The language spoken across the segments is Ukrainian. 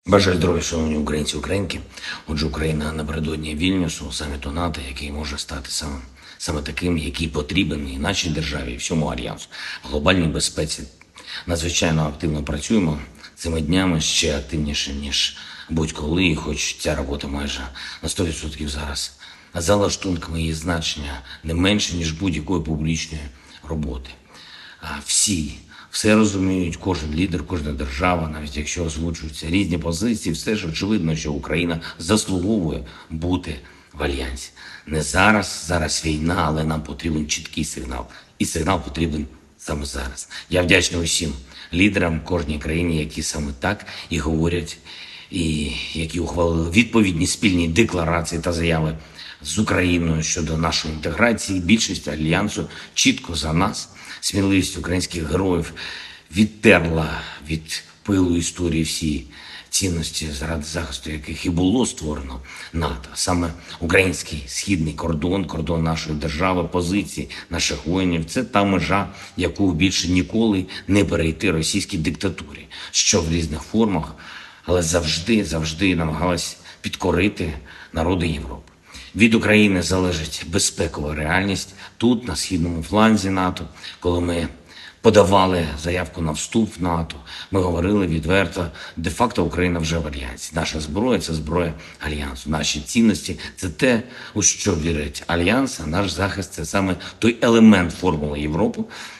Бажаю здоров'я, шановні українці і українки. Отже, Україна напередодні Вільнюсу, саміту НАТО, який може стати саме таким, який потрібен і нашій державі, і всьому альянсу. Глобальній безпеці надзвичайно активно працюємо цими днями, ще активніше, ніж будь-коли, і хоч ця робота майже на 100% зараз за лаштунками її значення не менше, ніж будь-якої публічної роботи. Все розуміють, кожен лідер, кожна держава, навіть якщо озвучуються різні позиції, все ж очевидно, що Україна заслуговує бути в альянсі. Не зараз війна, але нам потрібен чіткий сигнал. І сигнал потрібен саме зараз. Я вдячний усім лідерам кожній країні, які саме так і говорять, і які ухвалили відповідні спільні декларації та заяви з Україною щодо нашої інтеграції. Більшість альянсу чітко за нас. Сміливість українських героїв відтерла від пилу історії всі цінності, заради захисту яких і було створено НАТО. Саме український східний кордон нашої держави, позиції наших воїнів – це та межа, яку більше ніколи не перейти російській диктатурі, що в різних формах, але завжди намагалась підкорити народи Європи. Від України залежить безпекова реальність тут, на східному фланзі НАТО. Коли ми подавали заявку на вступ в НАТО, ми говорили відверто, де-факто Україна вже в альянсі. Наша зброя – це зброя альянсу. Наші цінності – це те, у що вірить альянс, а наш захист – це саме той елемент формули Європи,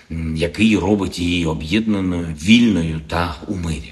який робить її об'єднаною, вільною та у мирі.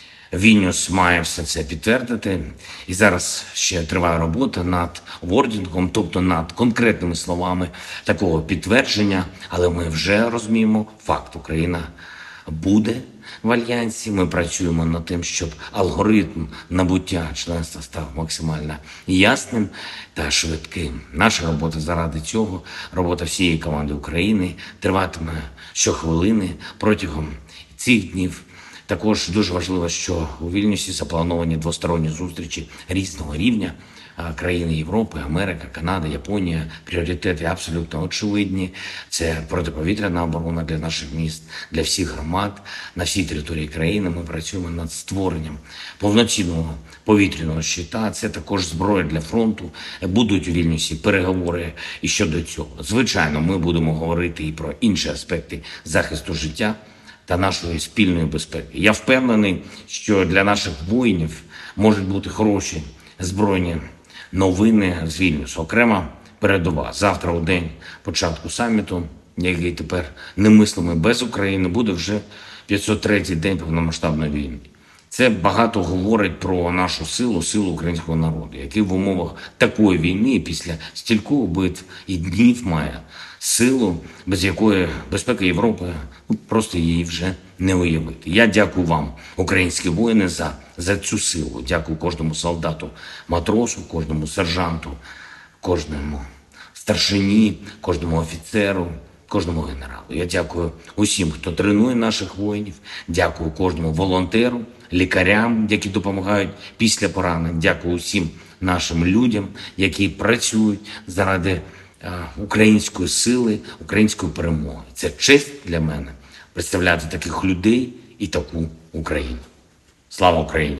Вільнюс має все це підтвердити. І зараз ще триває робота над вордінгом, тобто над конкретними словами такого підтвердження. Але ми вже розуміємо факт. Україна буде в альянсі. Ми працюємо над тим, щоб алгоритм набуття членства став максимально ясним та швидким. Наша робота заради цього, робота всієї команди України триватиме щохвилини протягом цих днів. Також дуже важливо, що у Вільнюсі заплановані двосторонні зустрічі різного рівня. Країни Європи, Америка, Канада, Японія. Пріоритети абсолютно очевидні. Це протиповітряна оборона для наших міст, для всіх громад. На всій території країни ми працюємо над створенням повноцінного повітряного щита. Це також зброя для фронту. Будуть у Вільнюсі переговори і щодо цього. Звичайно, ми будемо говорити і про інші аспекти захисту життя та нашої спільної безпеки. Я впевнений, що для наших воїнів можуть бути хороші збройні новини з Вільнюсу. Окрема передова. Завтра, у день початку саміту, який тепер немислимий без України, буде вже 503-й день повномасштабної війни. Це багато говорить про нашу силу українського народу, який в умовах такої війни після стількох битв і днів має силу, без якої безпека Європи просто її вже не уявити. Я дякую вам, українські воїни, за цю силу. Дякую кожному солдату, матросу, кожному сержанту, кожному старшині, кожному офіцеру, кожному генералу. Я дякую усім, хто тренує наших воїнів. Дякую кожному волонтеру, лікарям, які допомагають після поранень. Дякую усім нашим людям, які працюють заради української сили, української перемоги. Це честь для мене представляти таких людей і таку Україну. Слава Україні!